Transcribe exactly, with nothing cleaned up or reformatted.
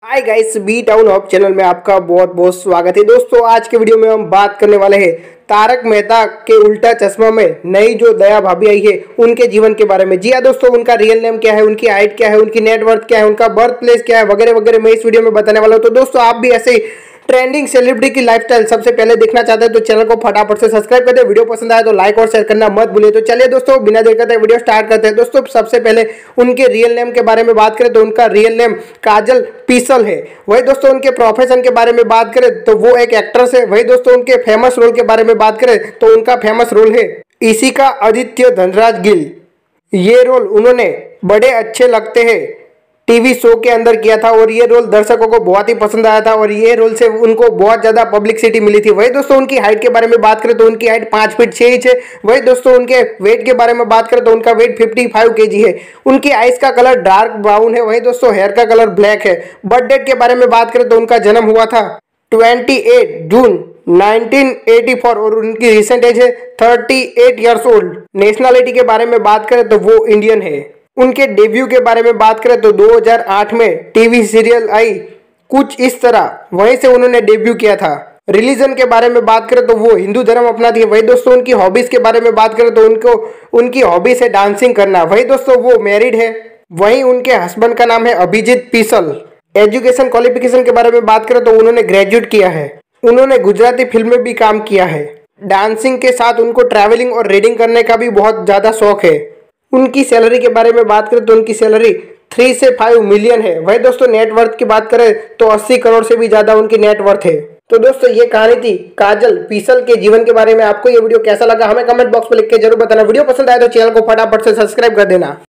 हाय guys, B Town Hub channel में आपका बहुत बहुत स्वागत है। दोस्तों, आज के वीडियो में हम बात करने वाले हैं तारक मेहता के उल्टा चश्मा में नई जो दया भाभी आई है उनके जीवन के बारे में। जी हाँ दोस्तों, उनका रियल नेम क्या है, उनकी हाइट क्या है, उनकी नेटवर्थ क्या है, उनका बर्थ प्लेस क्या है, वगैरह वगैरह मैं इस वीडियो में बताने वाला हूँ। तो दोस्तों, आप भी ऐसे ही ट्रेंडिंग सेलिब्रिटी की लाइफस्टाइल सबसे पहले देखना चाहते हैं तो चैनल को फटाफट से सब्सक्राइब कर दे। वीडियो पसंद आए तो लाइक और शेयर करना मत भूलिए। तो चलिए दोस्तों, बिना देर करते वीडियो स्टार्ट करते हैं। दोस्तों, सबसे पहले उनके रियल नेम के बारे में बात करें तो उनका रियल नेम काजल पीसल है। वही दोस्तों, उनके प्रोफेशन के बारे में बात करें तो वो एक एक्ट्रेस है। वही दोस्तों, उनके फेमस रोल के बारे में बात करें तो उनका फेमस रोल है इसी का आदित्य धनराज गिल। ये रोल उन्होंने बड़े अच्छे लगते हैं टीवी शो के अंदर किया था और ये रोल दर्शकों को बहुत ही पसंद आया था और ये रोल से उनको बहुत ज़्यादा पब्लिसिटी मिली थी। वही दोस्तों, उनकी हाइट के बारे में बात करें तो उनकी हाइट पाँच फीट छः इंच है। वही दोस्तों, उनके वेट के बारे में बात करें तो उनका वेट पचपन केजी है। उनकी आइज का कलर डार्क ब्राउन है। वही दोस्तों, हेयर का कलर ब्लैक है। बर्थ डेट के बारे में बात करें तो उनका जन्म हुआ था अट्ठाईस जून नाइनटीन एटी फोर और उनकी रिसेंट एज है अड़तीस इयर्स ओल्ड। नेशनलिटी के बारे में बात करें तो वो इंडियन है। उनके डेब्यू के बारे में बात करें तो दो हज़ार आठ में टीवी सीरियल आई कुछ इस तरह, वहीं से उन्होंने डेब्यू किया था। रिलीजन के बारे में बात करें तो वो हिंदू धर्म अपनाती है। वही दोस्तों, उनकी हॉबीज के बारे में बात करें तो उनको उनकी हॉबीज है डांसिंग करना। वही दोस्तों, वो मैरिड है। वहीं उनके हस्बैंड का नाम है अभिजीत पीसल। एजुकेशन क्वालिफिकेशन के बारे में बात करें तो उन्होंने ग्रेजुएट किया है। उन्होंने गुजराती फिल्म में भी काम किया है। डांसिंग के साथ उनको ट्रैवलिंग और रीडिंग करने का भी बहुत ज़्यादा शौक है। उनकी सैलरी के बारे में बात करें तो उनकी सैलरी थ्री से फाइव मिलियन है। वही दोस्तों, नेटवर्थ की बात करें तो अस्सी करोड़ से भी ज़्यादा उनकी नेटवर्थ है। तो दोस्तों, ये कहानी थी काजल पीसल के जीवन के बारे में। आपको ये वीडियो कैसा लगा हमें कमेंट बॉक्स में लिख के जरूर बताना। वीडियो पसंद आए तो चैनल को फटाफट से सब्सक्राइब कर देना।